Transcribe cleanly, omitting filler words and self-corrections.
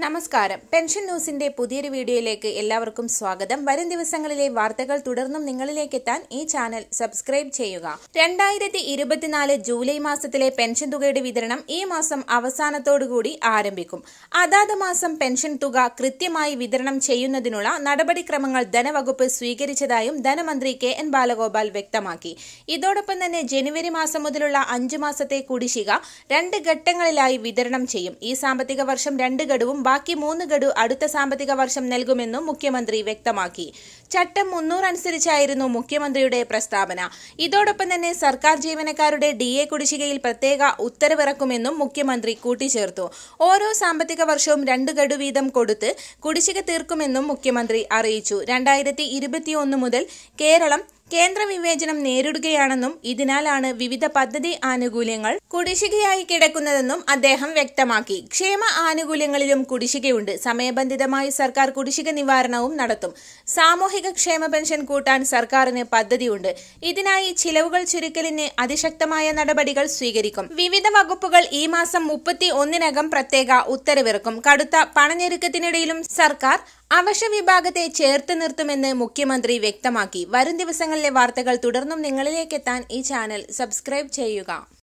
നമസ്കാരം. പെൻഷൻ ന്യൂസിന്റെ പുതിയൊരു വീഡിയോയിലേക്ക് എല്ലാവർക്കും സ്വാഗതം. വരും ദിവസങ്ങളിലെ വാർത്തകൾ തുടർന്നും നിങ്ങളിലേക്ക് എത്താൻ ഈ ചാനൽ സബ്സ്ക്രൈബ് ചെയ്യുക. 2024 ജൂലൈ മാസത്തിലെ പെൻഷൻ തുകയുടെ വിതരണം ഈ മാസം അവസാനത്തോടുകൂടി ആരംഭിക്കും. അതാത് മാസം പെൻഷൻ തുക കൃത്യമായി വിതരണം ചെയ്യുന്നതിനുള്ള നടപടിക്രമങ്ങൾ ധനവകുപ്പ് സ്വീകരിച്ചതായും ധനമന്ത്രി കെ.എൻ. ബാലഗോപാൽ വ്യക്തമാക്കി. ഇതോടൊപ്പം തന്നെ ജനുവരി മാസം മുതലുള്ള 5 മാസത്തെ കുടിശ്ശിക 2 ഘട്ടങ്ങളിലായി വിതരണം ചെയ്യും. ഈ സാമ്പത്തിക വർഷം 2 ഗഡുവും ബാക്കി 3 ഗഡു അടുത്ത സാമ്പത്തിക വർഷം നൽകുമെന്നും മുഖ്യമന്ത്രി വ്യക്തമാക്കി. ചട്ടം 300 അനുസരിച്ചായിരുന്നു മുഖ്യമന്ത്രിയുടെ പ്രസ്താവന. ഇതോടൊപ്പം തന്നെ സർക്കാർ ജീവനക്കാരുടെ DA കുടിശ്ശികയിൽ പ്രത്യേക ഉത്തരവിറക്കുമെന്നും മുഖ്യമന്ത്രി കൂട്ടിച്ചേർത്തു. ഓരോ സാമ്പത്തിക വർഷവും 2 ഗഡു വീതം കൊടുത്ത് കുടിശ്ശിക തീർക്കുമെന്നും മുഖ്യമന്ത്രി അറിയിച്ചു. 2021 മുതൽ കേരളം കേന്ദ്ര വിവേചനം നേരിടുകയാണെന്നും ഇതിനാലാണ് വിവിധ പദ്ധതി ആനുകൂല്യങ്ങൾ കുടിശ്ശികയായി കിടക്കുന്നതെന്നും അദ്ദേഹം വ്യക്തമാക്കി. ക്ഷേമ ആനുകൂല്യങ്ങളിലും കുടിശ്ശികയുണ്ട്. സമയബന്ധിതമായി സർക്കാർ കുടിശ്ശിക നിവാരണവും നടത്തും. സാമൂഹിക ക്ഷേമ പെൻഷൻ കൂട്ടാൻ സർക്കാരിന് പദ്ധതിയുണ്ട്. ഇതിനായി ചിലവുകൾ ചുരുക്കലിന് അതിശക്തമായ നടപടികൾ സ്വീകരിക്കും. വിവിധ വകുപ്പുകൾ ഈ മാസം 31-നകം പ്രത്യേക ഉത്തരവിറക്കും. കടുത്ത പണഞ്ഞെരുക്കത്തിനിടയിലും സർക്കാർ അവശ്യ വിഭാഗത്തെ ചേർത്ത് നിർത്തുമെന്ന് മുഖ്യമന്ത്രി വ്യക്തമാക്കി. വരും ദിവസങ്ങളിലെ വാർത്തകൾ തുടർന്നും നിങ്ങളിലേക്ക് എത്താൻ ഈ ചാനൽ സബ്സ്ക്രൈബ് ചെയ്യുക.